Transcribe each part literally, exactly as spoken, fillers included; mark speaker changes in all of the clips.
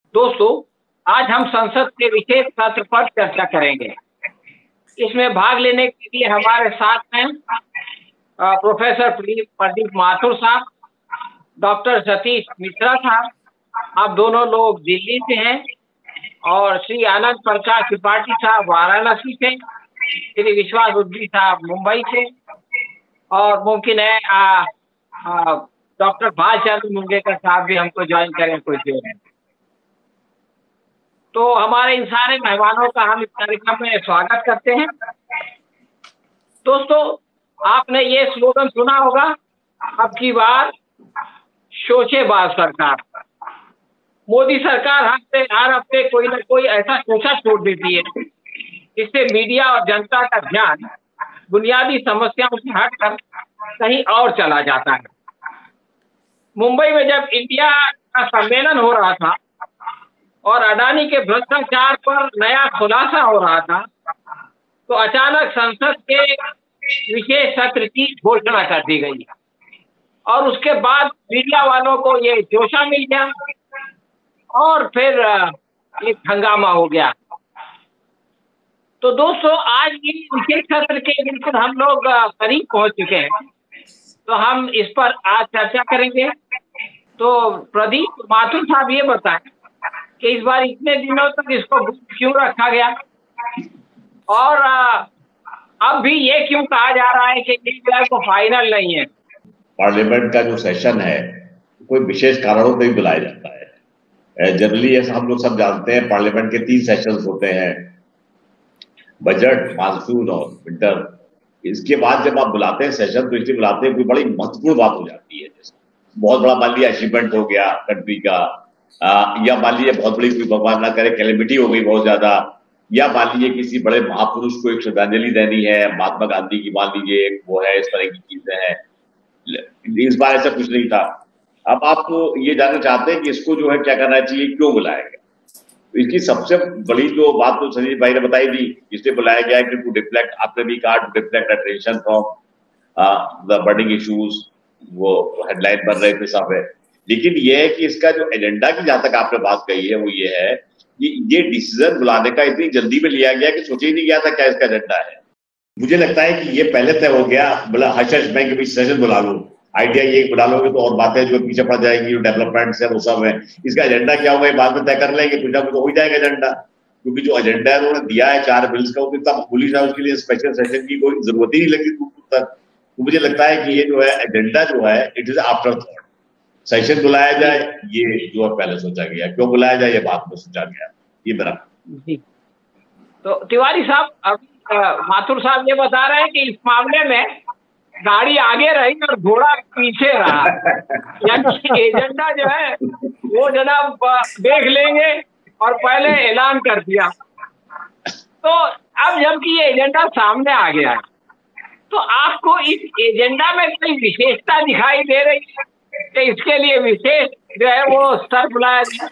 Speaker 1: दोस्तों, आज हम संसद के विशेष सत्र पर चर्चा करेंगे। इसमें भाग लेने के लिए हमारे साथ हैं प्रोफेसर प्रदीप माथुर साहब, डॉक्टर सतीश मिश्रा साहब, आप दोनों लोग दिल्ली से हैं, और श्री आनंद प्रकाश त्रिपाठी साहब वाराणसी से, श्री विश्वास उद्दी साहब मुंबई से, और मुमकिन है डॉक्टर भालचंद्र मुंगेकर साहब भी हमको ज्वाइन करें कुछ देर में। तो हमारे इन सारे मेहमानों का हम इस कार्यक्रम में स्वागत करते हैं। दोस्तों, आपने ये स्लोगन सुना होगा, अब की बार सोचे बात सरकार। मोदी सरकार हफ्ते हर हफ्ते कोई ना कोई ऐसा सोचा छोड़ देती है जिससे मीडिया और जनता का ध्यान बुनियादी समस्याओं से हटकर कहीं और चला जाता है। मुंबई में जब इंडिया का सम्मेलन हो रहा था और अडानी के भ्रष्टाचार पर नया खुलासा हो रहा था, तो अचानक संसद के विशेष सत्र की घोषणा कर दी गई और उसके बाद मीडिया वालों को ये जोशा मिल गया और फिर एक हंगामा हो गया। तो दोस्तों, आज ये विशेष सत्र के बिल्कुल हम लोग करीब पहुंच चुके हैं, तो हम इस पर आज चर्चा करेंगे। तो प्रदीप माथुर साहब, ये बताएं कि इस बार इतने दिनों तक इसको क्यों रखा गया, और अब भी ये क्यों कहा जा रहा है कि ये जो है वो फाइनल नहीं है।
Speaker 2: पार्लियामेंट का जो सेशन है कोई विशेष कारणों पर ही बुलाया जाता है। जनरली ऐसा हम लोग सब जानते हैं, पार्लियामेंट के तीन सेशंस होते हैं, बजट, मानसून और विंटर। इसके बाद जब आप बुलाते हैं सेशन, तो इसलिए बुलाते हैं कोई बड़ी महत्वपूर्ण बात हो जाती है, जैसे बहुत बड़ा मान लिया अचीवमेंट हो गया कंट्री का, आ, या मान लीजिए बहुत बड़ी कोई भगवान ना करे कैलेमिटी हो गई बहुत ज्यादा, या मान लीजिए किसी बड़े महापुरुष को एक श्रद्धांजलि देनी है, महात्मा गांधी की मान लीजिए एक वो है, इस तरह की चीजें हैं। इस बार ऐसा कुछ नहीं था। अब आप तो ये जानना चाहते हैं कि इसको जो है क्या करना चाहिए, क्यों बुलाया गया। तो इसकी सबसे बड़ी जो बात तो संजीव भाई ने बताई थी, इसलिए बुलाया गया है कि टू डिफ्लेक्ट, आपने भी कहा, to deflect attention from the burning issues, वो हेडलाइन बन रहे थे सब है। लेकिन ये है कि इसका जो एजेंडा की जहां तक आपने बात कही है, वो ये है कि ये डिसीजन बुलाने का इतनी जल्दी में लिया गया कि सोचा ही नहीं गया था क्या इसका एजेंडा है। मुझे लगता है कि ये पहले तय हो गया, बोला हर्ष मैं के बीच सेशन बुला लूं, आइडिया ये बुला लोगे तो और बातें जो पीछे पड़ जाएंगी, जो डेवलपमेंट्स है वो सब है, इसका एजेंडा क्या होगा ये बाद में तय कर लेंगे, कुछ ना कुछ हो ही जाएगा एजेंडा। क्योंकि जो एजेंडा है उन्होंने दिया है चार बिल्स का, वो इतना पुलिस है, उसके लिए स्पेशल सेशन की कोई जरूरत ही नहीं लगी तक। तो मुझे लगता है कि ये जो है एजेंडा जो है it is after thought. Session बुलाया जाए ये जो है पहले सोचा गया, क्यों बुलाया जाए ये बाद में सोचा गया, ये मेरा जी।
Speaker 1: तो तिवारी साहब, अब माथुर साहब ये बता रहे हैं कि इस मामले में गाड़ी आगे रही और घोड़ा पीछे रहा, यानी एजेंडा जो है वो जनाब देख लेंगे और पहले ऐलान कर दिया। तो अब जबकि ये एजेंडा सामने आ गया है, तो आपको इस एजेंडा में कोई विशेषता दिखाई दे रही है कि इसके लिए विशेष जो है वो सत्र बुलाया गया?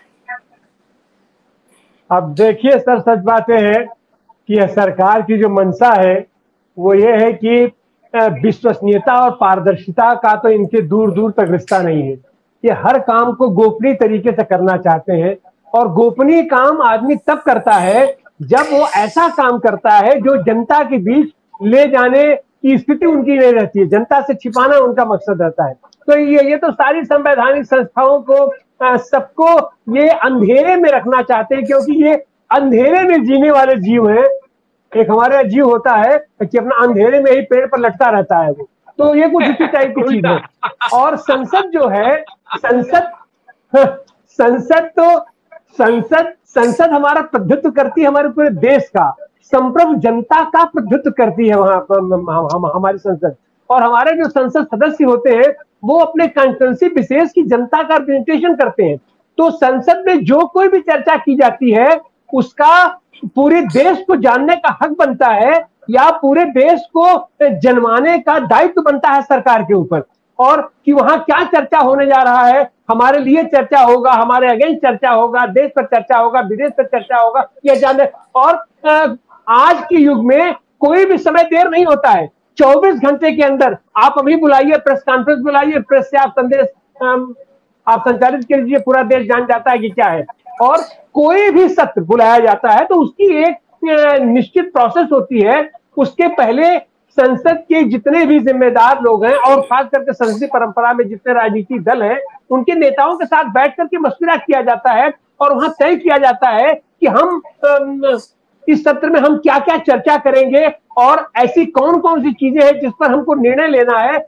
Speaker 3: अब देखिए सर, सच बातें हैं कि सरकार की जो मंशा है वो ये है कि विश्वसनीयता और पारदर्शिता का तो इनके दूर दूर तक रिश्ता नहीं है। ये हर काम को गोपनीय तरीके से करना चाहते हैं, और गोपनीय काम आदमी तब करता है जब वो ऐसा काम करता है जो जनता के बीच ले जाने की स्थिति उनकी नहीं रहती है, जनता से छिपाना उनका मकसद रहता है। तो ये ये तो सारी संवैधानिक संस्थाओं को, सबको ये अंधेरे में रखना चाहते हैं, क्योंकि ये अंधेरे में जीने वाले जीव हैं। एक हमारा जीव होता है कि अपना अंधेरे में ही पेड़ पर लटका रहता है वो, तो ये कुछ इसी टाइप की चीज है। और संसद जो है, संसद संसद तो संसद संसद हमारा प्रतिनिधित्व करती है, हमारे पूरे देश का, संप्रभु जनता का प्रतिनिधित्व करती है वहां हम, हम, हमारी संसद। और हमारे जो संसद सदस्य होते हैं वो अपने कॉन्स्टिट्यूएंसी विशेष की जनता का रिप्रेजेंटेशन करते हैं। तो संसद में जो कोई भी चर्चा की जाती है उसका पूरे देश को जानने का हक बनता है, या पूरे देश को जनवाने का दायित्व बनता है सरकार के ऊपर। और कि वहां क्या चर्चा होने जा रहा है, हमारे लिए चर्चा होगा, हमारे अगेंस्ट चर्चा होगा, देश पर चर्चा होगा, विदेश पर चर्चा होगा, यह जाने। और आज के युग में कोई भी समय देर नहीं होता है, चौबीस घंटे के अंदर आप अभी बुलाइए, प्रेस कॉन्फ्रेंस बुलाइए, प्रेस से आप संदेश आप संचालित कर लीजिए, पूरा देश जान जाता है कि क्या है। और कोई भी सत्र बुलाया जाता है तो उसकी एक निश्चित प्रोसेस होती है। उसके पहले संसद के जितने भी जिम्मेदार लोग हैं और खास करके संसदीय परंपरा में जितने राजनीतिक दल हैं उनके नेताओं के साथ बैठ करके मशविरा किया जाता है और वहां तय किया जाता है कि हम इस सत्र में हम क्या क्या चर्चा करेंगे और ऐसी कौन कौन सी चीजें हैं जिस पर हमको निर्णय लेना है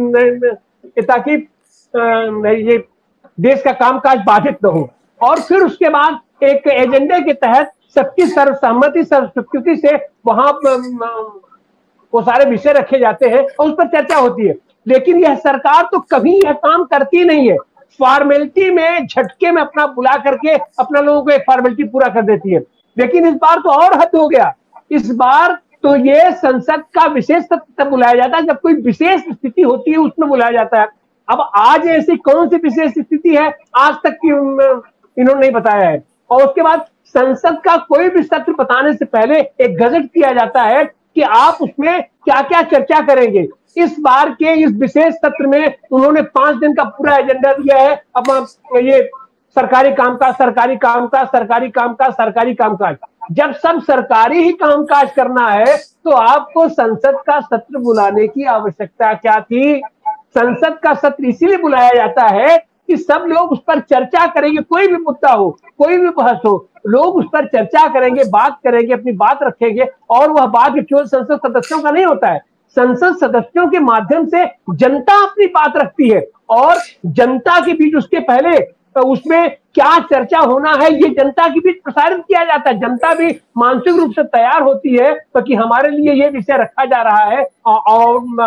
Speaker 3: ताकि ये देश का कामकाज बाधित न हो। और फिर उसके बाद एक एजेंडे के तहत सबकी सर्वसम्मति सर्वस्वीकृति से वहां वो सारे विषय रखे जाते हैं और उस पर चर्चा होती है। लेकिन यह सरकार तो कभी यह काम करती नहीं है, फॉर्मेलिटी में झटके में अपना बुला करके अपना लोगों को एक फॉर्मेलिटी पूरा कर देती है। लेकिन इस बार तो और हद हो गया, इस बार तो ये संसद का विशेष सत्र तब बुलाया जाता है जब कोई विशेष स्थिति होती है, उसमें बुलाया जाता है। अब आज ऐसी कौन सी विशेष स्थिति है आज तक की इन्होंने नहीं बताया है। और उसके बाद संसद का कोई भी सत्र बताने से पहले एक गजट किया जाता है कि आप उसमें क्या क्या चर्चा करेंगे। इस बार के इस विशेष सत्र में उन्होंने पांच दिन का पूरा एजेंडा दिया है। अब ये सरकारी कामकाज सरकारी कामकाज सरकारी कामकाज सरकारी कामकाज, जब सब सरकारी ही कामकाज करना है तो आपको संसद का सत्र बुलाने की आवश्यकता क्या थी। संसद का सत्र इसीलिए बुलाया जाता है कि सब लोग उस पर चर्चा करेंगे, कोई भी मुद्दा हो कोई भी बहस हो, लोग उस पर चर्चा करेंगे, बात करेंगे, अपनी बात रखेंगे। और वह बात केवल संसद सदस्यों का नहीं होता है, संसद सदस्यों के माध्यम से जनता अपनी बात रखती है और जनता के बीच उसके पहले उसमें क्या चर्चा होना है ये जनता के बीच प्रसारित किया जाता है। जनता भी मानसिक रूप से तैयार होती है तो कि हमारे लिए ये विषय रखा जा रहा है और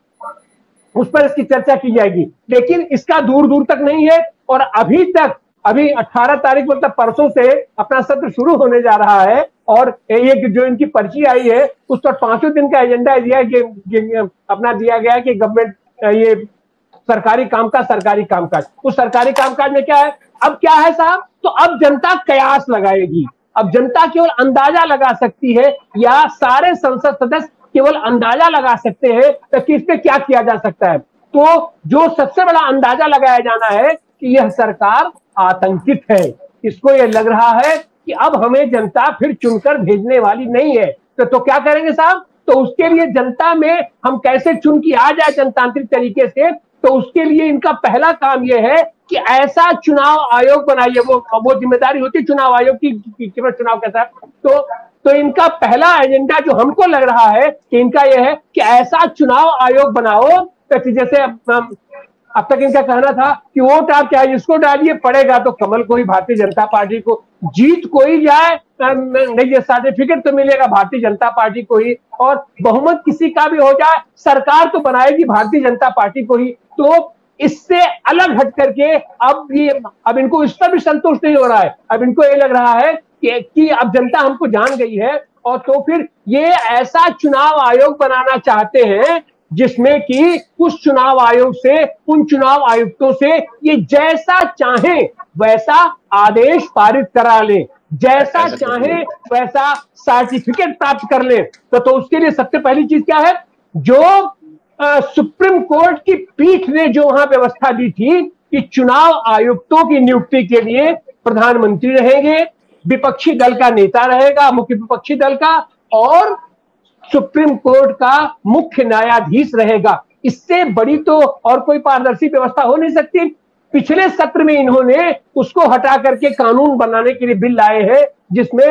Speaker 3: उस पर इसकी चर्चा की जाएगी। लेकिन इसका दूर दूर तक नहीं है और अभी तक अभी अठारह तारीख मतलब परसों से अपना सत्र शुरू होने जा रहा है और ये जो इनकी पर्ची आई है उस पर पांचों दिन का एजेंडा दिया अपना दिया गया कि गवर्नमेंट ये सरकारी कामकाज सरकारी कामकाज। उस सरकारी कामकाज में क्या है, अब क्या है साहब, तो अब जनता कयास लगाएगी। अब जनता केवल अंदाजा लगा सकती है या सारे संसद सदस्य केवल अंदाजा लगा सकते हैं कि इस पे क्या किया जा सकता है। तो जो सबसे बड़ा अंदाजा लगाया जाना है कि यह सरकार आतंकित है, इसको यह लग रहा है कि अब हमें जनता फिर चुनकर भेजने वाली नहीं है। तो, तो क्या करेंगे साहब, तो उसके लिए जनता में हम कैसे चुन की आ जाए जनतांत्रिक तरीके से, तो उसके लिए इनका पहला काम यह है कि ऐसा चुनाव आयोग बनाइए। वो वो जिम्मेदारी होती है चुनाव आयोग की, केवल चुनाव कैसा। तो तो इनका पहला एजेंडा जो हमको लग रहा है कि इनका यह है कि ऐसा चुनाव आयोग बनाओ कि जैसे अब, अब तक इनका कहना था कि वोट आप चाहे इसको डालिए, पड़ेगा तो कमल को ही, भारतीय जनता पार्टी को, जीत कोई जाए नहीं, ये सर्टिफिकेट तो मिलेगा भारतीय जनता पार्टी को ही, और बहुमत किसी का भी हो जाए सरकार तो बनाएगी भारतीय जनता पार्टी को ही। तो इससे अलग हट करके अब ये अब इनको इस पर भी संतोष नहीं हो रहा है। अब इनको ये लग रहा है कि, कि अब जनता हमको जान गई है और तो फिर ये ऐसा चुनाव आयोग बनाना चाहते हैं जिसमें कि उस चुनाव आयोग से, उन चुनाव आयुक्तों से ये जैसा चाहे वैसा आदेश पारित करा ले, जैसा चाहे वैसा सर्टिफिकेट प्राप्त कर ले। तो, तो उसके लिए सबसे पहली चीज क्या है, जो आ, सुप्रीम कोर्ट की पीठ ने जो वहां व्यवस्था दी थी कि चुनाव आयुक्तों की नियुक्ति के लिए प्रधानमंत्री रहेंगे, विपक्षी दल का नेता रहेगा, मुख्य विपक्षी दल का, और सुप्रीम कोर्ट का मुख्य न्यायाधीश रहेगा। इससे बड़ी तो और कोई पारदर्शी व्यवस्था हो नहीं सकती। पिछले सत्र में इन्होंने उसको हटा करके कानून बनाने के लिए बिल लाए हैं जिसमें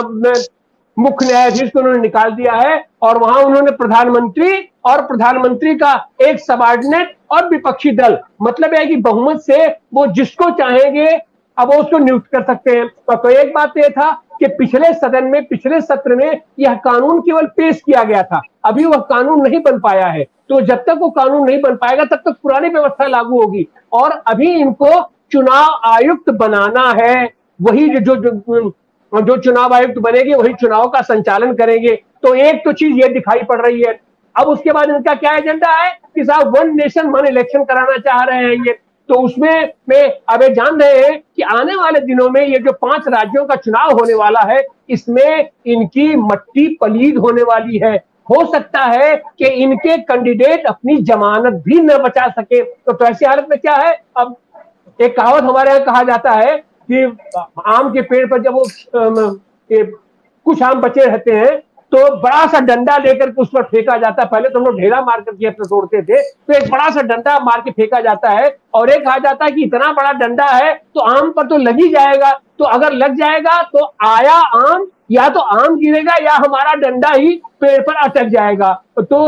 Speaker 3: मुख्य न्यायाधीश को उन्होंने निकाल दिया है और वहां उन्होंने प्रधानमंत्री और प्रधानमंत्री का एक सबऑर्डिनेट और विपक्षी दल, मतलब है कि बहुमत से वो जिसको चाहेंगे अब वो उसको नियुक्त कर सकते हैं। तो एक बात यह था कि पिछले सदन में, पिछले सत्र में यह कानून केवल पेश किया गया था, अभी वह कानून नहीं बन पाया है। तो जब तक वो कानून नहीं बन पाएगा तब तक पुरानी व्यवस्था लागू होगी और अभी इनको चुनाव आयुक्त बनाना है। वही जो जो, जो चुनाव आयुक्त बनेंगे वही चुनाव का संचालन करेंगे। तो एक तो चीज ये दिखाई पड़ रही है। अब उसके बाद इनका क्या एजेंडा है कि साहब वन नेशन वन इलेक्शन कराना चाह रहे हैं ये। तो उसमें में अब जान रहे हैं कि आने वाले दिनों में ये जो पांच राज्यों का चुनाव होने वाला है इसमें इनकी मट्टी पलीद होने वाली है। हो सकता है कि इनके कैंडिडेट अपनी जमानत भी न बचा सके। तो, तो ऐसी हालत में क्या है, अब एक कहावत हमारे यहाँ कहा जाता है कि आम के पेड़ पर जब वो ये, कुछ आम बचे रहते हैं तो बड़ा सा डंडा लेकर के उस पर फेंका जाता है। पहले तो हम लोग ढेला मार करके अपने तोड़ते थे, तो एक बड़ा सा डंडा मार के फेंका जाता है और एक कहा जाता है कि इतना बड़ा डंडा है तो आम पर तो लग ही जाएगा, तो अगर लग जाएगा तो आया आम, या तो आम गिरेगा या हमारा डंडा ही पेड़ पर अटक जाएगा। तो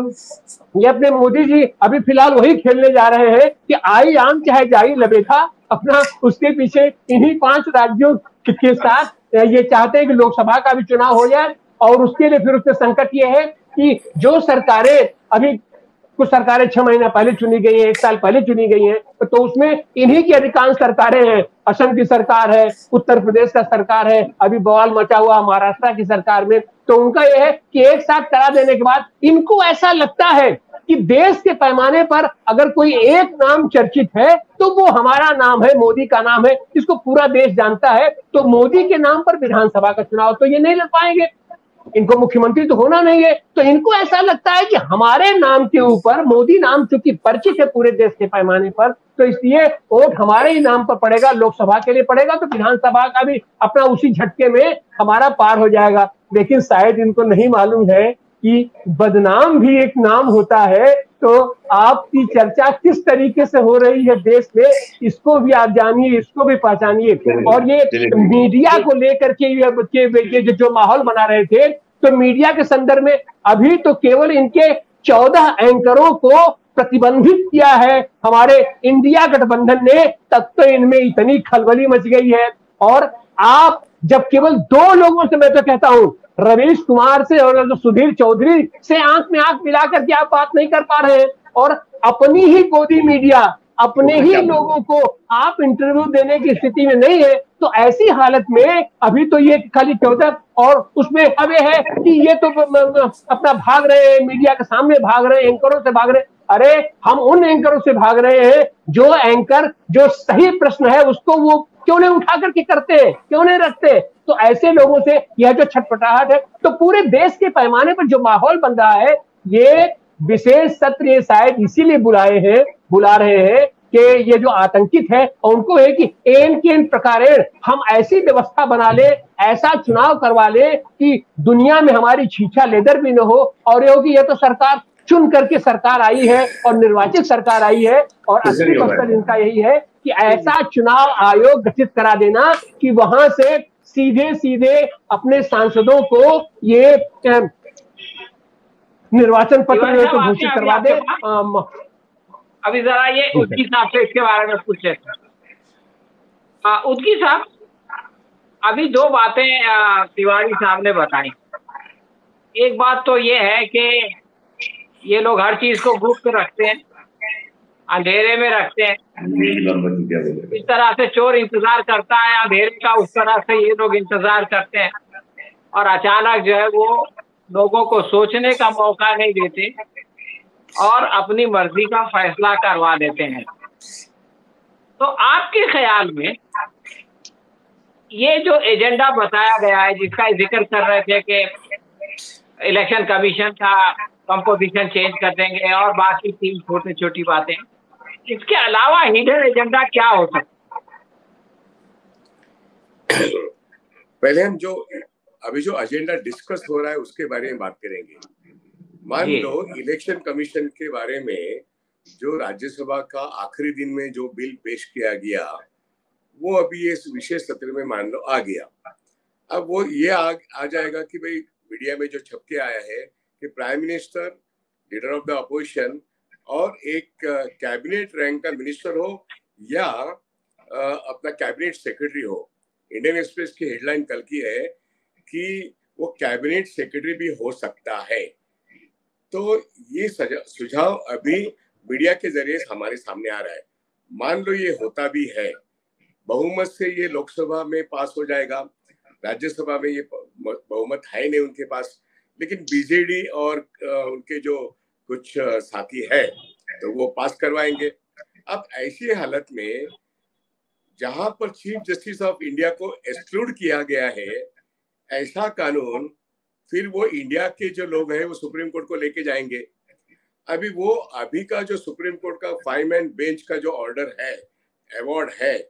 Speaker 3: ये अपने मोदी जी अभी फिलहाल वही खेलने जा रहे हैं कि आई आम चाहे जाई लबेदा, अपना उसके पीछे इन्हीं पांच राज्यों के साथ ये चाहते हैं कि लोकसभा का भी चुनाव हो जाए। और उसके लिए फिर उसके संकट ये है कि जो सरकारें अभी कुछ सरकारें छह महीना पहले चुनी गई हैं, एक साल पहले चुनी गई हैं, तो उसमें इन्हीं की अधिकांश सरकारें हैं। असम की सरकार है, उत्तर प्रदेश का सरकार है, अभी बवाल मचा हुआ महाराष्ट्र की सरकार में। तो उनका यह है कि एक साथ करा देने के बाद इनको ऐसा लगता है कि देश के पैमाने पर अगर कोई एक नाम चर्चित है तो वो हमारा नाम है, मोदी का नाम है, इसको पूरा देश जानता है। तो मोदी के नाम पर विधानसभा का चुनाव तो ये नहीं लड़ पाएंगे, इनको मुख्यमंत्री तो होना नहीं है। तो इनको ऐसा लगता है कि हमारे नाम के ऊपर, मोदी नाम चूंकि परिचित है पूरे देश के पैमाने पर, तो इसलिए वोट हमारे ही नाम पर पड़ेगा, लोकसभा के लिए पड़ेगा, तो विधानसभा का भी अपना उसी झटके में हमारा पार हो जाएगा। लेकिन शायद इनको नहीं मालूम है कि बदनाम भी एक नाम होता है। तो आपकी चर्चा किस तरीके से हो रही है देश में, इसको भी आप जानिए, इसको भी पहचानिए। और ये मीडिया को लेकर के ये जो माहौल बना रहे थे, तो मीडिया के संदर्भ में अभी तो केवल इनके चौदह एंकरों को प्रतिबंधित किया है हमारे इंडिया गठबंधन ने, तब तो इनमें इतनी खलबली मच गई है। और आप जब केवल दो लोगों से, मैं तो कहता हूं रवीश कुमार से और सुधीर चौधरी से आंख में आंख मिलाकर के आप बात नहीं कर पा रहे हैं, और अपनी ही गोदी मीडिया, अपने ही लोगों को आप इंटरव्यू देने की स्थिति में नहीं है, तो ऐसी हालत में अभी तो ये खाली चौदह, और उसमें अब ये है कि ये तो अपना भाग रहे हैं, मीडिया के सामने भाग रहे हैं, एंकरों से भाग रहे हैं। अरे हम उन एंकरों से भाग रहे हैं जो एंकर जो सही प्रश्न है उसको वो क्यों नहीं उठा करके करते हैं, क्यों नहीं रखते। तो ऐसे लोगों से यह जो छटपटाहट है, तो पूरे देश के पैमाने पर जो माहौल बन रहा है, ये विशेष सत्र ये शायद इसीलिए बुलाए हैं, बुला रहे हैं कि ये जो आतंकित है उनको है कि एन के एन प्रकार हम ऐसी व्यवस्था बना ले, ऐसा चुनाव करवा ले कि दुनिया में हमारी छीछा लेदर भी न हो, और ये हो कि ये तो सरकार चुन करके सरकार आई है और निर्वाचित सरकार आई है, और अस्सी परसेंट इनका यही है कि ऐसा चुनाव आयोग गठित करा देना कि वहां से सीधे सीधे अपने सांसदों को ये निर्वाचन पत्र तो घोषित करवा दे।
Speaker 1: अभी जरा ये उद्गी साहब से इसके बारे में पूछ लेते हैं। उद्गी साहब, अभी दो बातें तिवारी साहब ने बताई। एक बात तो ये है कि ये लोग हर चीज को गुप्त रखते हैं, अंधेरे में रखते हैं। इस तरह से चोर इंतजार करता है अंधेरे का, उस तरह से ये लोग इंतजार करते हैं, और अचानक जो है वो लोगों को सोचने का मौका नहीं देते और अपनी मर्जी का फैसला करवा देते हैं। तो आपके ख्याल में ये जो एजेंडा बताया गया है, जिसका जिक्र कर रहे थे कि इलेक्शन कमीशन का कंपोजिशन चेंज कर देंगे और बाकी तीन छोटी छोटी बातें, इसके अलावा हिडन एजेंडा क्या हो सकता है?
Speaker 4: पहले हम जो अभी जो एजेंडा डिस्कस हो रहा है उसके बारे में बात करेंगे। मान लो इलेक्शन कमीशन के बारे में जो राज्यसभा का आखिरी दिन में जो बिल पेश किया गया, वो अभी इस विशेष सत्र में मान लो आ गया। अब वो ये आ, आ जाएगा कि भाई मीडिया में जो छप के आया है कि prime minister, leader of the opposition और एक कैबिनेट रैंक का मिनिस्टर हो या आ, अपना कैबिनेट सेक्रेटरी हो। इंडियन एक्सप्रेस की हेडलाइन कल की है कि वो कैबिनेट सेक्रेटरी भी हो सकता है। तो ये सुझाव अभी मीडिया के जरिए हमारे सामने आ रहा है। मान लो ये होता भी है, बहुमत से ये लोकसभा में पास हो जाएगा, राज्यसभा में ये बहुमत है नहीं उनके पास, लेकिन बीजेडी और उनके जो कुछ साथी है तो वो पास करवाएंगे। अब ऐसी हालत में जहां पर चीफ जस्टिस ऑफ इंडिया को एक्सक्लूड किया गया है, ऐसा कानून फिर वो इंडिया के जो लोग हैं वो सुप्रीम कोर्ट को लेके जाएंगे। अभी वो अभी का जो सुप्रीम कोर्ट का फाइव मैन बेंच का जो ऑर्डर है, अवार्ड है,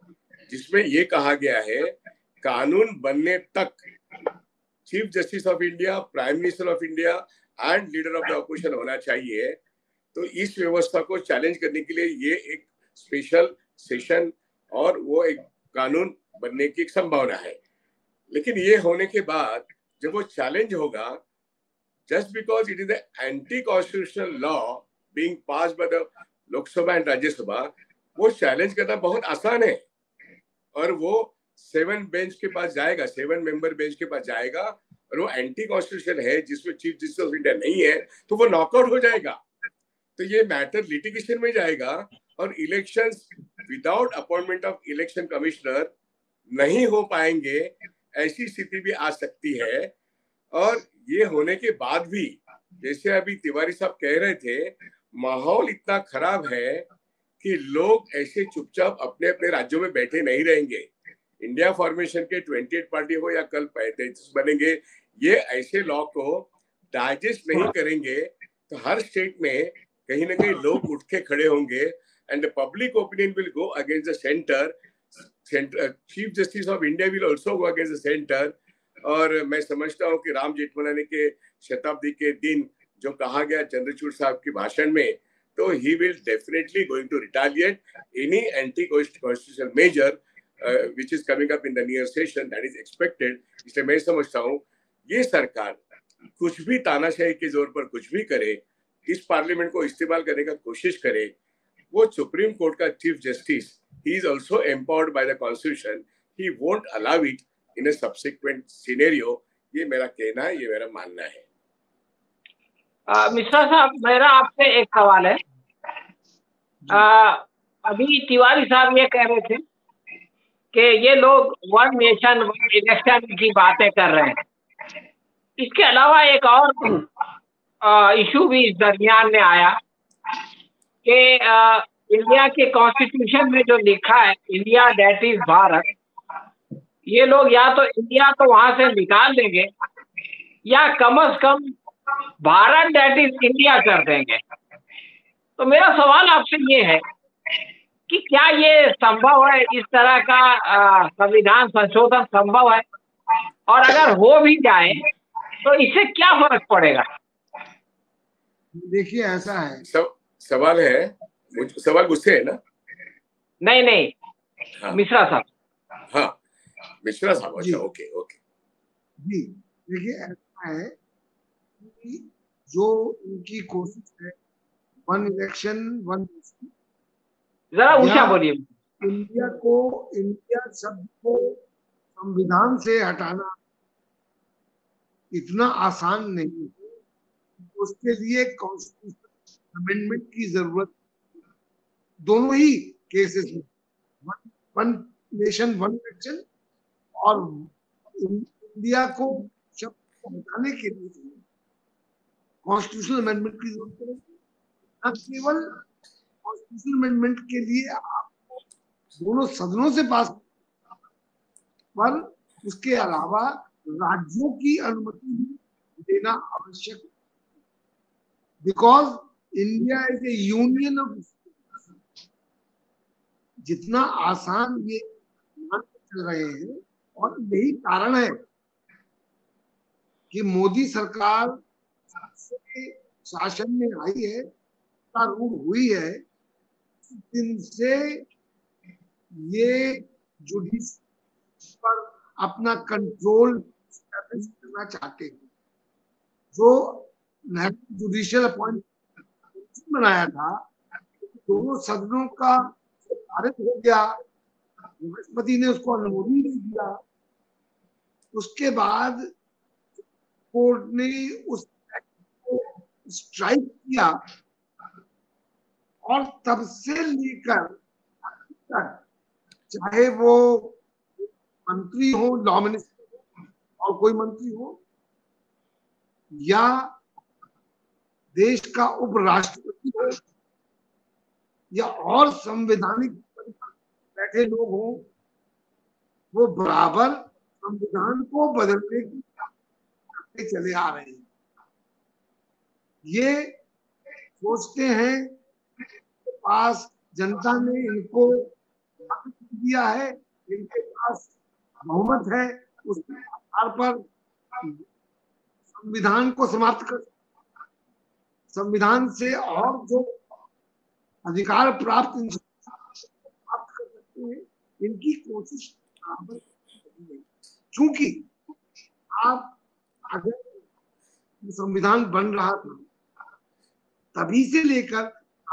Speaker 4: जिसमें ये कहा गया है कानून बनने तक chief justice of India, prime minister of India and leader of the opposition होना चाहिए। तो इस व्यवस्था को चैलेंज करने के लिए ये एक स्पेशल सेशन और वो एक कानून बनने की एक संभावना है। लेकिन ये होने के बाद जब वो चैलेंज होगा, just because it is anti constitutional law being passed by the Lok Sabha and Rajya Sabha, वो चैलेंज करना बहुत आसान है और वो सेवन बेंच के पास जाएगा, सेवन मेंबर बेंच के पास जाएगा और वो एंटी कॉन्स्टिट्यूशन है जिसमें चीफ जस्टिस ऑफ इंडिया नहीं है, तो वो नॉकआउट हो जाएगा। तो ये मैटर लिटिगेशन में जाएगा और elections without appointment of election commissioner नहीं हो पाएंगे, ऐसी स्थिति भी आ सकती है। और ये होने के बाद भी, जैसे अभी तिवारी साहब कह रहे थे, माहौल इतना खराब है कि लोग ऐसे चुपचाप अपने अपने राज्यों में बैठे नहीं रहेंगे। इंडिया फॉर्मेशन के अट्ठाईस पार्टी हो या कल पैंतीस बनेंगे, ये ऐसे लॉ को डाइजेस्ट नहीं करेंगे तो हर स्टेट में कहीं ना कहीं लोग उठ के खड़े होंगे and the public opinion will go against the centre. Chief justice of India will also go against the centre. और मैं समझता हूँ कि राम जेठमलानी के शताब्दी के दिन जो कहा गया चंद्रचूड़ साहब के भाषण में, तो he will definitely going to retaliate any anti constitutional measure which is coming up in the near session, that is expected. इसलिए मैं समझता हूँ ये सरकार कुछ भी तानाशाही के जोर पर कुछ भी करे, इस पार्लियामेंट को इस्तेमाल करने का कोशिश करे। वो सुप्रीम कोर्ट का chief justice, he is also empowered by the constitution, he won't allow it in a subsequent scenario. ये मेरा कहना है, ये मेरा मानना है।
Speaker 1: मिश्रा साहब, मेरा आपसे एक सवाल है। आ, अभी तिवारी साहब ये कह रहे थे कि ये लोग वन नेशन वन इलेक्शन की बातें कर रहे हैं। इसके अलावा एक और इशू भी इस दरमियान में आया कि इंडिया के कॉन्स्टिट्यूशन में जो लिखा है इंडिया दैट इज भारत, ये लोग या तो इंडिया को वहां से निकाल देंगे या कम से कम भारत दैट इज इंडिया कर देंगे। तो मेरा सवाल आपसे ये है कि क्या ये संभव है, इस तरह का संविधान संशोधन संभव है? और अगर हो भी जाए तो इससे क्या फर्क पड़ेगा?
Speaker 5: देखिए ऐसा है,
Speaker 4: सब सवाल है, सवाल मुझसे है ना?
Speaker 1: नहीं नहीं, हाँ। मिश्रा साहब।
Speaker 4: हाँ मिश्रा साहब, अच्छा, ओके ओके
Speaker 5: जी। देखिए ऐसा है कि जो उनकी कोशिश है वन इलेक्शन वन,
Speaker 1: जरा ऊंचा बोलिए।
Speaker 5: इंडिया को, इंडिया शब्द को संविधान से हटाना इतना आसान नहीं है। उसके लिए कॉन्स्टिट्यूशन अमेंडमेंट की जरूरत दोनों ही केसेस में, वन नेशन वन इलेक्शन और इंडिया को शब्द को हटाने के लिए कॉन्स्टिट्यूशनल अमेंडमेंट की जरूरत पड़ेगी। न केवल कॉन्स्टिट्यूशनल अमेंडमेंट के लिए आपको दोनों सदनों से पास, पर उसके अलावा राज्यों की अनुमति भी देना आवश्यक है। Because India is a union of, जितना आसान ये चल रहे हैं, और यही कारण है कि मोदी सरकार से शासन में आई है, रूढ़ हुई है, दिन से ये जुडिशरी पर अपना कंट्रोल करना चाहते हैं। जो जुडिशियल अपॉइंटमेंट बनाया था, दोनों सदनों का पारित हो गया, राष्ट्रपति ने उसको अनुमोदन नहीं दिया। उसके बाद कोर्ट ने उस को स्ट्राइक किया और तब से लेकर तक, चाहे वो मंत्री हो, लॉ मिनिस्टर हो और कोई मंत्री हो, या देश का उपराष्ट्रपति हो, या और संवैधानिक बैठे लोग हो, वो बराबर संविधान को बदलने की करते चले आ रहे हैं। ये सोचते हैं कि पास जनता ने इनको दिया है, जिनके पास बहुमत है उसके आधार पर संविधान को समाप्त कर, संविधान से और जो अधिकार प्राप्त प्राप्त कर सकते हैं, इनकी कोशिश क्योंकि आप अगर संविधान बन रहा था तभी से लेकर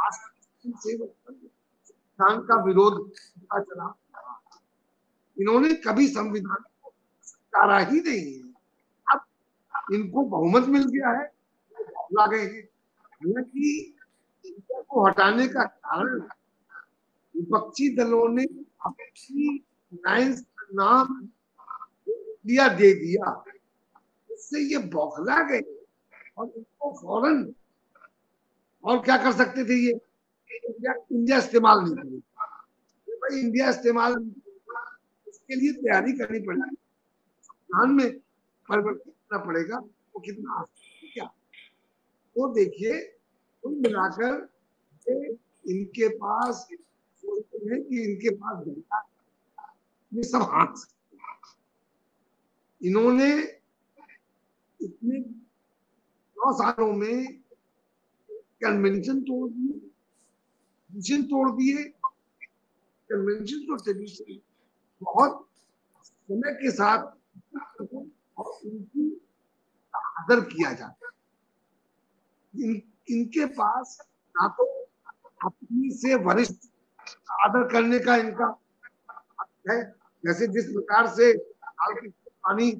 Speaker 5: संविधान का विरोध होता चला, इन्होंने कभी संविधान को स्वीकारा ही नहीं है। अब इनको बहुमत मिल गया है, ला गए हैं। हालांकि इंडिया को हटाने का कारण विपक्षी दलों ने अपनी अलायंस का नाम इंडिया दे दिया, इससे ये बौखला गए और इनको फौरन और क्या कर सकते थे, ये इंडिया इंडिया इस्तेमाल नहीं करेगी, भाई इंडिया इस्तेमाल इसके लिए तैयारी करनी पड़ेगी, संविधान में परिवर्तन करना पड़ेगा। वो कितना आसान क्या, तो देखिए कुल मिलाकर इनके पास सोचते हैं कि इनके पास ये सब हाथ से इन्होंने इतने नौ सालों में कन्वेंशन तोड़ दिए, ट्रेडिशन तोड़ दिए। कन्वेंशन तो ट्रेडिशन बहुत समय के साथ और उनकी आदर किया जाता है। इन, इनके पास ना तो अपनी से वरिष्ठ आदर करने का इनका है, जैसे जिस प्रकार से पानी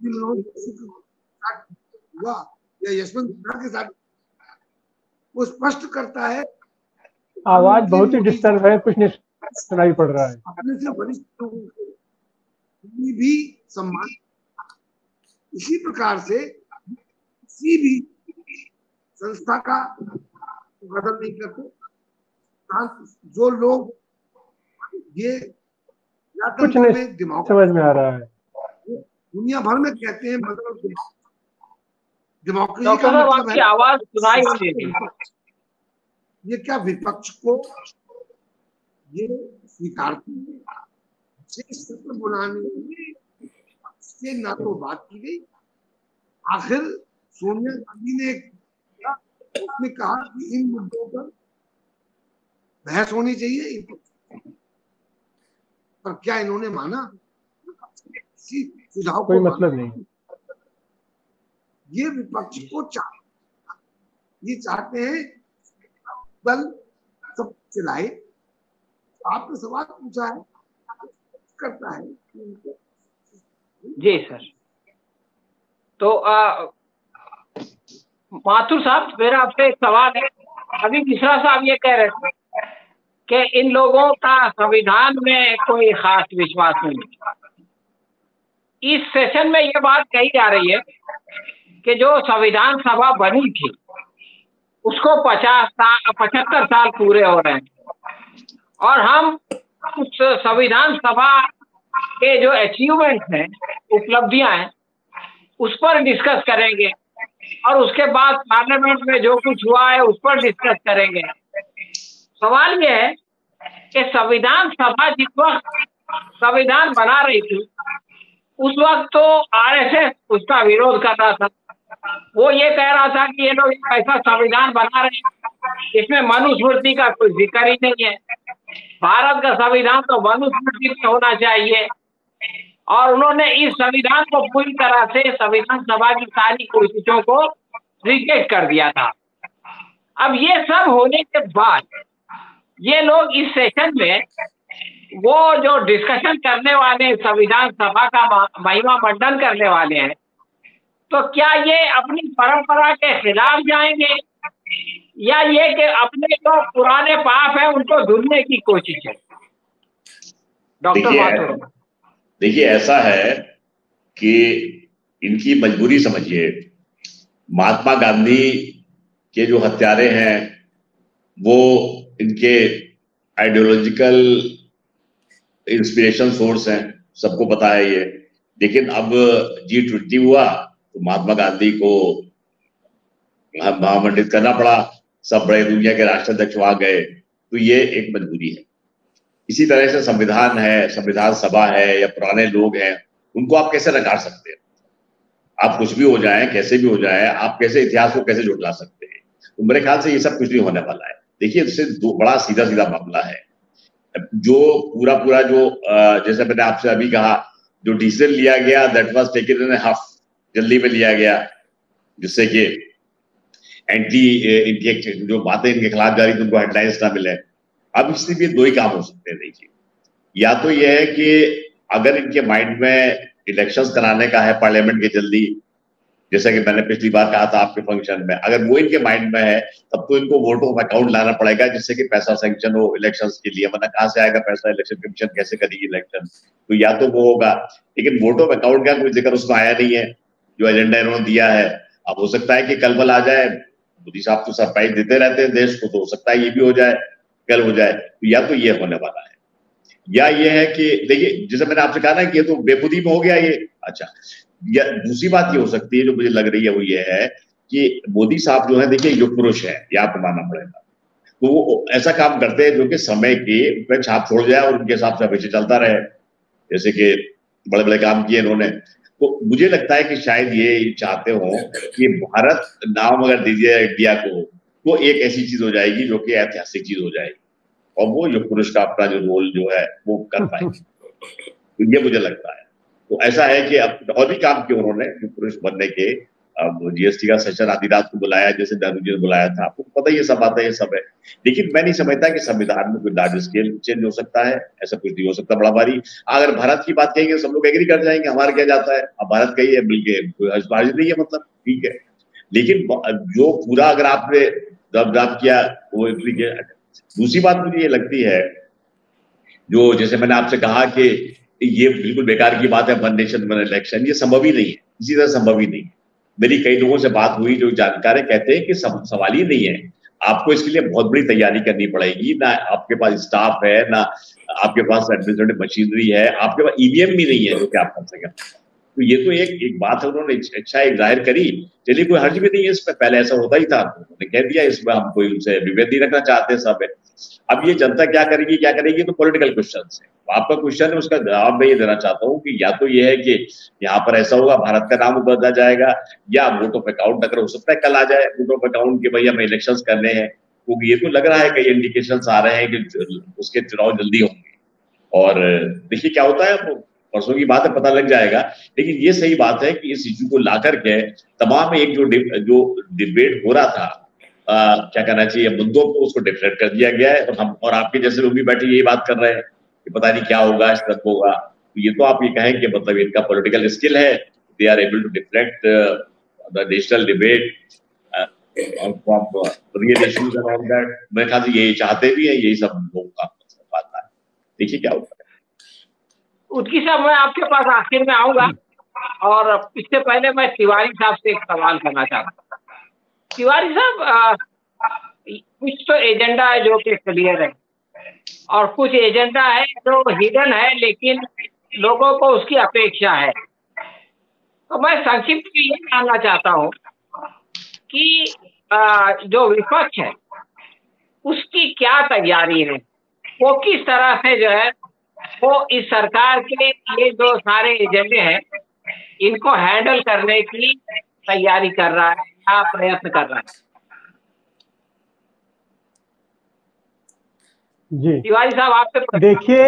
Speaker 5: हुआ या यशवंत सिन्हा के साथ, वो स्पष्ट करता है।
Speaker 3: आवाज बहुत ही डिस्टर्ब है, कुछ नहीं सुनाई पड़ रहा है।
Speaker 5: अपने से वरिष्ठ लोगों को भी सम्मान, इसी प्रकार से किसी भी संस्था का कदर नहीं करते। जो लोग ये
Speaker 3: कुछ नहीं समझ में आ रहा है,
Speaker 5: दुनिया भर में कहते हैं मतलब डेमोक्रेसी
Speaker 1: का मतलब है आवाज सुनाई नहीं देती।
Speaker 5: ये क्या विपक्ष को ये स्वीकारते हैं? सत्र बुलाने से ना तो बात की गई। आखिर सोनिया गांधी ने उसने कहा कि इन मुद्दों पर बहस होनी चाहिए, पर क्या इन्होंने माना? सुझाव
Speaker 3: कोई मतलब नहीं।
Speaker 5: ये विपक्ष को चाह ये चाहते हैं बल सब चलाए। आपने सवाल पूछा है, करता है
Speaker 1: जी सर। तो आ, माथुर साहब, मेरा आपसे एक सवाल है। अभी मिश्रा साहब ये कह रहे थे कि इन लोगों का संविधान में कोई खास विश्वास नहीं। इस सेशन में ये बात कही जा रही है कि जो संविधान सभा बनी थी उसको पचास साल पचहत्तर साल पूरे हो रहे हैं और हम उस संविधान सभा के जो अचीवमेंट हैं, उपलब्धियां हैं, उस पर डिस्कस करेंगे और उसके बाद पार्लियामेंट में जो कुछ हुआ है उस पर डिस्कस करेंगे। सवाल ये है कि संविधान सभा जिस वक्त संविधान बना रही थी उस वक्त तो आरएसएस उसका विरोध कर रहा था। वो ये कह रहा था कि ये लोग ऐसा संविधान बना रहे हैं इसमें मनुस्मृति का कोई जिक्र ही नहीं है। भारत का संविधान तो मनुस्मृति में होना चाहिए और उन्होंने इस संविधान को पूरी तरह से संविधान सभा की सारी कोशिशों को रिजेक्ट कर दिया था। अब ये सब होने के बाद ये लोग इस सेशन में वो जो डिस्कशन करने वाले संविधान सभा का महिमा मंडन करने वाले हैं, तो क्या ये अपनी परंपरा के खिलाफ जाएंगे या ये कि अपने जो पुराने पाप है उनको धुलने की कोशिश है? डॉक्टर माथुर,
Speaker 2: देखिए ऐसा है कि इनकी मजबूरी समझिए। महात्मा गांधी के जो हत्यारे हैं वो इनके आइडियोलॉजिकल इंस्पिरेशन सोर्स हैं, सबको पता है ये। लेकिन अब जी ट्वेंटी हुआ तो महात्मा गांधी को महामंडित करना पड़ा, सब बड़े दुनिया के राष्ट्राध्यक्ष वहां गए, तो ये एक मजबूरी है। इसी तरह से संविधान है, संविधान सभा है या पुराने लोग हैं, उनको आप कैसे नकार सकते हैं? आप कुछ भी हो जाए, कैसे भी हो जाए, आप कैसे इतिहास को कैसे झुठला सकते हैं? तो मेरे ख्याल से ये सब कुछ नहीं होने वाला है। देखिए, इससे दो बड़ा सीधा सीधा मामला है। जो पूरा पूरा जो जैसे मैंने आपसे अभी कहा, जो डिसीजन लिया गया that was taken in half, जल्दी में लिया गया, जिससे कि एंटी इनके जो बातें इनके खिलाफ जारी थी उनको हेडलाइंस ना मिले। अब इससे भी दो ही काम हो सकते हैं। देखिए, या तो यह है कि अगर इनके माइंड में इलेक्शंस कराने का है पार्लियामेंट के जल्दी, जैसा कि मैंने पिछली बार कहा था आपके फंक्शन में, अगर वो इनके माइंड में है तब तो इनको वोट ऑफ अकाउंट लाना पड़ेगा, जिससे कि पैसा सैंक्शन हो इलेक्शंस के लिए। वरना कहां से आएगा पैसा? इलेक्शन कमीशन कैसे करेगी इलेक्शन? तो या तो वो होगा, लेकिन वोट ऑफ अकाउंट का कोई जिक्र उसमें आया नहीं है जो एजेंडा इन्होंने दिया है। अब हो सकता है कि कल बल आ जाए, मोदी साहब तो सरप्राइज देते रहते हैं देश को, तो हो सकता है ये भी हो जाए, कल हो जाए। तो या तो ये होने वाला है, या ये है कि देखिए, जैसे मैंने आपसे कहा ना कि ये तो बेखुदी में हो गया ये। अच्छा, या दूसरी बात ये हो सकती है जो मुझे लग रही है, वो ये है कि मोदी साहब जो है, देखिए युग पुरुष है, ये आपको मानना पड़ेगा। तो वो ऐसा काम करते हैं जो कि समय के छाप छोड़ जाए और उनके हिसाब से हमेशा चलता रहे। जैसे कि बड़े बड़े काम किए इन्होंने, तो मुझे लगता है कि शायद ये चाहते हो कि भारत नाम अगर दीजिए इंडिया को, तो एक ऐसी चीज हो जाएगी जो कि ऐतिहासिक चीज हो जाएगी, और वो युग पुरुष का अपना जो रोल जो है वो कर पाएंगे। तो ये मुझे लगता है। तो ऐसा है कि अब और भी काम किए उन्होंने युग पुरुष बनने के। अब जीएसटी का सेशन आधी रात को बुलाया, जैसे नेहरू जी ने बुलाया था, आपको पता ही ये सब बातें, ये सब है। लेकिन मैं नहीं समझता कि संविधान में कोई लार्ज स्केल चेंज हो सकता है, ऐसा कुछ नहीं हो सकता बड़ा भारी। अगर भारत की बात कहेंगे सब लोग एग्री कर जाएंगे, हमारा क्या जाता है, अब भारत का ही है, मिलके कोई हर्षबाजी नहीं है, मतलब ठीक है। लेकिन जो पूरा अगर आपने दबदब किया वो एग्री किया। दूसरी बात मुझे ये लगती है, जो जैसे मैंने आपसे कहा कि ये बिल्कुल बेकार की बात है, वन नेशन वन इलेक्शन, ये संभव ही नहीं है, इसी तरह संभव ही नहीं है। मेरी कई लोगों से बात हुई जो जानकार है, कहते हैं कि सवाल ही नहीं है, आपको इसके लिए बहुत बड़ी तैयारी करनी पड़ेगी, ना आपके पास स्टाफ है, ना आपके पास एडमिनिस्ट्रेटिव मशीनरी है, आपके पास ईवीएम भी नहीं है जो कि आप कर सकें। तो ये तो एक एक बात है, उन्होंने इच्छा एक जाहिर करी, चलिए कोई हर्ज भी नहीं है इसमें, पहले ऐसा होता ही था, उन्होंने कह दिया, इसमें हम कोई उनसे विभेद नहीं रखना चाहते सब है। अब ये जनता क्या करेगी क्या करेगी तो पॉलिटिकल क्वेश्चन है, आपका क्वेश्चन है, उसका जवाब मैं ये देना चाहता हूँ कि या तो ये है कि यहाँ पर ऐसा होगा, भारत का नाम बदला जाएगा, या वोट ऑफ अकाउंट अगर हो सकता है कल आ जाए वोट ऑफ अकाउंट के भैया हमें इलेक्शंस करने हैं, क्योंकि ये तो लग रहा है कई इंडिकेशंस आ रहे हैं कि उसके चुनाव जल्दी होंगे। और देखिए क्या होता है, परसों की बात है, पता लग जाएगा। लेकिन ये सही बात है कि इस इश्यू को ला करके तमाम एक जो जो डिबेट हो रहा था, आ, क्या कहना चाहिए, मुद्दों को उसको डिफरेंट कर दिया गया है, और हम और आपके जैसे लोग भी बैठे यही बात कर रहे हैं कि पता नहीं क्या होगा, इस तरह होगा। तो ये तो आप ये कहें कि मतलब इनका पॉलिटिकल स्किल है, they are able to deflect the national debate real issues and all that. मेरे ख्याल से यही चाहते भी है, यही सब लोग का बात है। देखिए क्या होता है।
Speaker 1: उत्की साहब, मैं आपके पास आखिर में आऊंगा, और इससे पहले मैं तिवारी साहब से एक सवाल करना चाहता हूँ। तिवारी साहब, कुछ तो एजेंडा है जो कि क्लियर है, और कुछ एजेंडा है जो हिडन है, लेकिन लोगों को उसकी अपेक्षा है। तो मैं संक्षिप्त में ये जानना चाहता हूँ कि आ, जो विपक्ष है उसकी क्या तैयारी है, वो किस तरह से जो है वो इस सरकार के ये जो सारे एजेंडे हैं इनको हैंडल करने की तैयारी कर रहा है या प्रयत्न कर रहा है।
Speaker 3: जी
Speaker 1: तिवारी साहब, आपसे
Speaker 3: देखिए,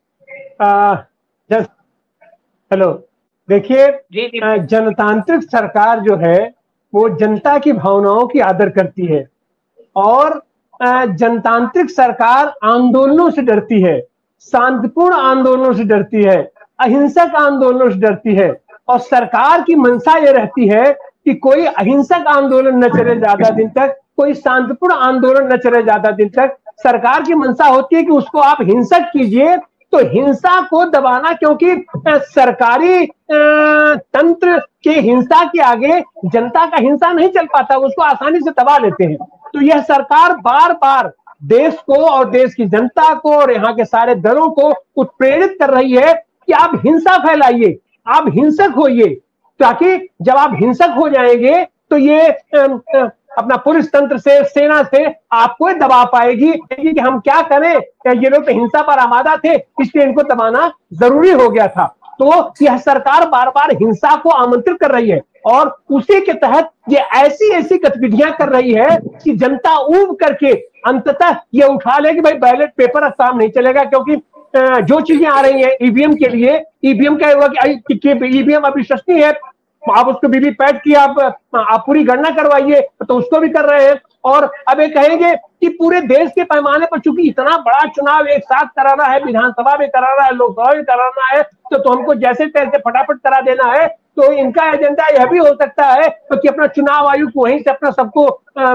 Speaker 3: हेलो, देखिए, जनतांत्रिक सरकार जो है वो जनता की भावनाओं की आदर करती है, और जनतांत्रिक सरकार आंदोलनों से डरती है, शांतिपूर्ण आंदोलनों से डरती है, अहिंसक आंदोलनों से डरती है। और सरकार की मंशा ये रहती है कि कोई अहिंसक आंदोलन न चले ज्यादा दिन तक, कोई शांतिपूर्ण आंदोलन न चले ज्यादा दिन तक। सरकार की मंशा होती है कि उसको आप हिंसक कीजिए, तो हिंसा को दबाना, क्योंकि सरकारी तंत्र के हिंसा के आगे जनता का हिंसा नहीं चल पाता, उसको आसानी से दबा लेते हैं। तो यह सरकार बार बार देश को और देश की जनता को और यहाँ के सारे दलों को उत्प्रेरित कर रही है कि आप हिंसा फैलाइए, आप हिंसक होइए, ताकि जब आप हिंसक हो जाएंगे तो ये अपना पुलिस तंत्र से, सेना से आपको दबा पाएगी कि हम क्या करें, ये लोग तो हिंसा पर आमादा थे, इसलिए इनको दबाना जरूरी हो गया था। तो यह सरकार बार बार हिंसा को आमंत्रित कर रही है और उसी के तहत ये ऐसी ऐसी गतिविधियां कर रही है कि जनता ऊब करके अंततः ये उठा ले कि भाई बैलेट पेपर अब काम नहीं चलेगा, क्योंकि जो चीजें आ रही हैं ईवीएम के लिए, ईवीएम का ईवीएम अविश्वसनीय है, आप उसको वीवीपैट की आप आप पूरी गणना करवाइए, तो उसको भी कर रहे हैं। और अब ये कहेंगे कि पूरे देश के पैमाने पर चूंकि इतना बड़ा चुनाव एक साथ कराना है, विधानसभा में कराना है, लोकसभा में कराना है, तो, तो हमको जैसे तैसे फटाफट करा देना है। तो इनका एजेंडा यह भी हो सकता है तो कि अपना चुनाव आयुक्त वहीं से अपना सबको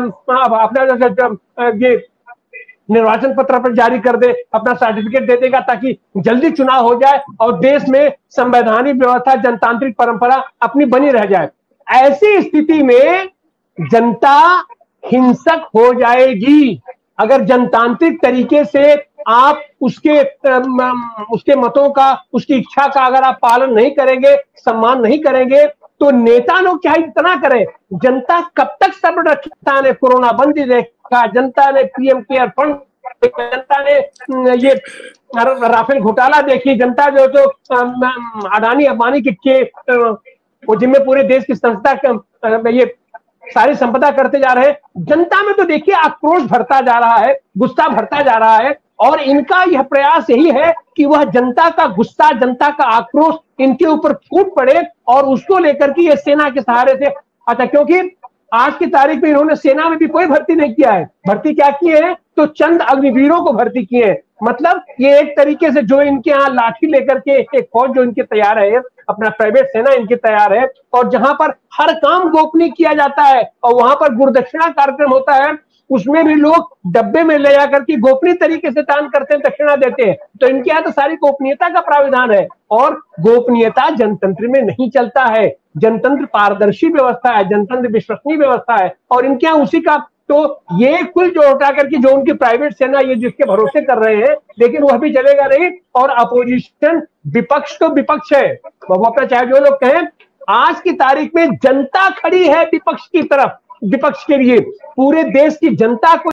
Speaker 3: अपना ये निर्वाचन पत्र पर जारी कर दे, अपना सर्टिफिकेट दे देगा ताकि जल्दी चुनाव हो जाए और देश में संवैधानिक व्यवस्था, जनतांत्रिक परंपरा अपनी बनी रह जाए। ऐसी स्थिति में जनता हिंसक हो जाएगी अगर जनतांत्रिक तरीके से आप उसके उसके मतों का, उसकी इच्छा का अगर आप पालन नहीं करेंगे, सम्मान नहीं करेंगे, तो नेता लोग चाहे इतना करें, जनता कब तक सब्र रखे। जनता ने कोरोना बंदी देखा, जनता ने पीएम केयर फंड, जनता ने ये राफेल घोटाला देखी, जनता जो जो अडानी अंबानी के वो जिनमें पूरे देश की संस्था ये सारी संपदा करते जा रहे हैं, जनता में तो देखिए आक्रोश भरता जा रहा है, गुस्सा भरता जा रहा है। और इनका यह प्रयास यही है कि वह जनता का गुस्सा, जनता का आक्रोश इनके ऊपर फूट पड़े और उसको लेकर के ये सेना के सहारे से अच्छा, क्योंकि आज की तारीख में इन्होंने सेना में भी कोई भर्ती नहीं किया है। भर्ती क्या किए हैं तो चंद अग्निवीरों को भर्ती किए हैं। मतलब ये एक तरीके से जो इनके यहाँ लाठी लेकर के एक फौज जो इनके तैयार है, अपना प्राइवेट सेना इनकी तैयार है, और जहां पर हर काम गोपनीय किया जाता है और वहां पर गुरुदक्षिणा कार्यक्रम होता है, उसमें भी लोग डब्बे में ले जाकर के गोपनीय तरीके से दान करते हैं, दक्षिणा देते हैं। तो इनके यहाँ तो सारी गोपनीयता का प्राविधान है और गोपनीयता जनतंत्र में नहीं चलता है। जनतंत्र पारदर्शी व्यवस्था है, जनतंत्र विश्वसनीय व्यवस्था है और इनके यहाँ उसी का तो ये कुल जो उठा करके जो उनकी प्राइवेट सेना ये जिसके भरोसे कर रहे हैं, लेकिन वह भी चलेगा नहीं। और अपोजिशन विपक्ष तो विपक्ष है, वो अपना चाहे जो लोग कहें, आज की तारीख में जनता खड़ी है विपक्ष की तरफ, विपक्ष के लिए पूरे देश की जनता को।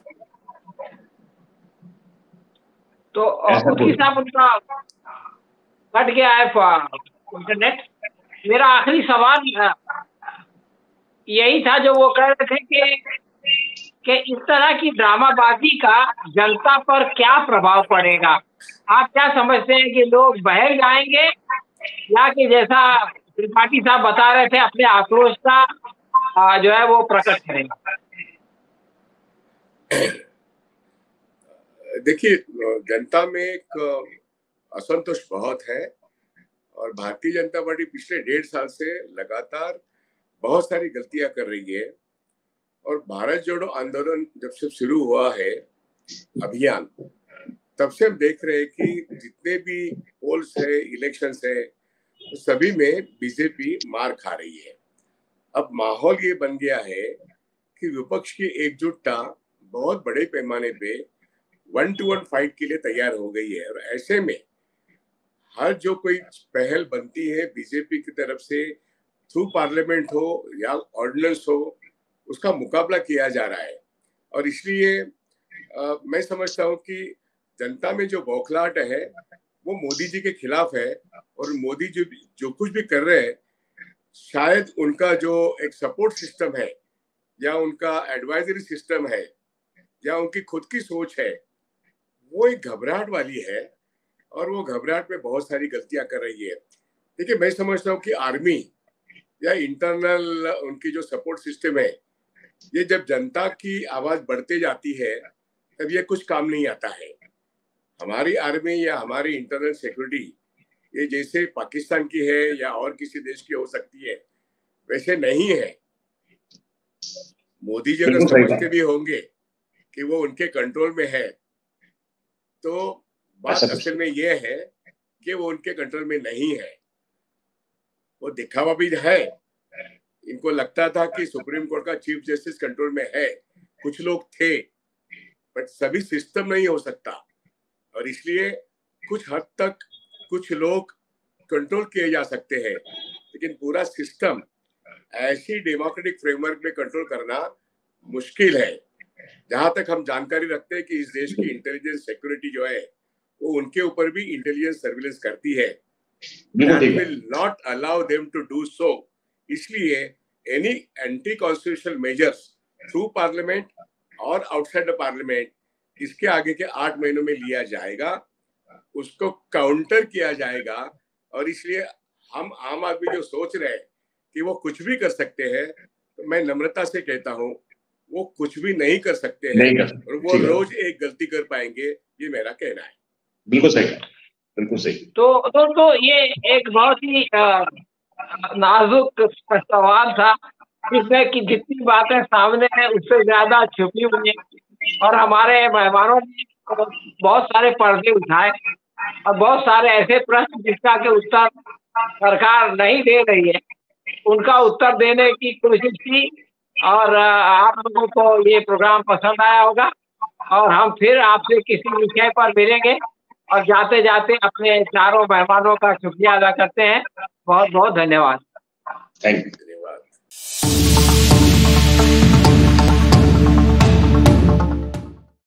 Speaker 1: तो उसी साहब उनका कट गया है इंटरनेट। मेरा आखिरी सवाल यही था जो वो कह रहे थे कि कि इस तरह की ड्रामाबाजी का जनता पर क्या प्रभाव पड़ेगा। आप क्या समझते हैं कि लोग बहक जाएंगे या कि जैसा त्रिपाठी साहब बता रहे थे अपने आक्रोश का जो है वो प्रकट करेंगे?
Speaker 4: देखिए, जनता में एक असंतोष बहुत है और भारतीय जनता पार्टी पिछले डेढ़ साल से लगातार बहुत सारी गलतियां कर रही है। और भारत जोड़ो आंदोलन जब से शुरू हुआ है अभियान, तब से हम देख रहे हैं कि जितने भी पोल्स है, इलेक्शंस है, तो सभी में बीजेपी मार खा रही है। अब माहौल ये बन गया है कि विपक्ष की एकजुटता बहुत बड़े पैमाने पे वन टू वन फाइट के लिए तैयार हो गई है। और ऐसे में हर जो कोई पहल बनती है बीजेपी की तरफ से, थ्रू पार्लियामेंट हो या ऑर्डिनेंस हो, उसका मुकाबला किया जा रहा है। और इसलिए आ, मैं समझता हूँ कि जनता में जो बौखलाहट है वो मोदी जी के खिलाफ है। और मोदी जी जो कुछ भी कर रहे हैं, शायद उनका जो एक सपोर्ट सिस्टम है या उनका एडवाइजरी सिस्टम है या उनकी खुद की सोच है, वो एक घबराहट वाली है और वो घबराहट में बहुत सारी गलतियां कर रही है। देखिए, मैं समझता हूँ कि आर्मी या इंटरनल उनकी जो सपोर्ट सिस्टम है, ये जब जनता की आवाज बढ़ते जाती है तब ये कुछ काम नहीं आता है। हमारी आर्मी या हमारी इंटरनल सिक्योरिटी ये जैसे पाकिस्तान की है या और किसी देश की हो सकती है, वैसे नहीं है। मोदी जी अगर समझते भी होंगे कि वो उनके कंट्रोल में है, तो बात असल में ये है कि वो उनके कंट्रोल में नहीं है। वो दिखावा भी है। इनको लगता था कि सुप्रीम कोर्ट का चीफ जस्टिस कंट्रोल में है, कुछ लोग थे, बट सभी सिस्टम नहीं हो सकता और इसलिए कुछ हद तक कुछ लोग कंट्रोल किए जा सकते हैं, लेकिन पूरा सिस्टम ऐसी डेमोक्रेटिक फ्रेमवर्क में कंट्रोल करना मुश्किल है। जहां तक हम जानकारी रखते हैं कि इस देश की इंटेलिजेंस सिक्योरिटी जो है वो उनके ऊपर भी इंटेलिजेंस सर्विलेंस करती है। That will not allow them to do so. इसलिए any anti constitutional measures through parliament और आउटसाइड द पार्लियामेंट इसके आगे के आठ महीनों में लिया जाएगा, उसको काउंटर किया जाएगा। और इसलिए हम आम आदमी जो सोच रहे हैं कि वो कुछ भी कर सकते हैं, तो मैं नम्रता से कहता हूँ वो कुछ भी नहीं कर सकते हैं और वो रोज एक गलती कर पाएंगे, ये मेरा कहना है।
Speaker 2: बिल्कुल सही, बिल्कुल सही।
Speaker 1: तो तो, तो ये एक बहुत ही नाजुक सवाल था जिसमें कि जितनी बातें सामने हैं उससे ज्यादा छुपी हुई है और हमारे मेहमानों ने बहुत सारे पर्दे उठाए और बहुत सारे ऐसे प्रश्न जिसका के उत्तर सरकार नहीं दे रही है उनका उत्तर देने की कोशिश की। और आप लोगों को ये प्रोग्राम पसंद आया होगा और हम फिर आपसे किसी विषय पर मिलेंगे। और जाते जाते अपने चारों मेहमानों का शुक्रिया अदा करते हैं। बहुत बहुत धन्यवाद।
Speaker 2: Thank you.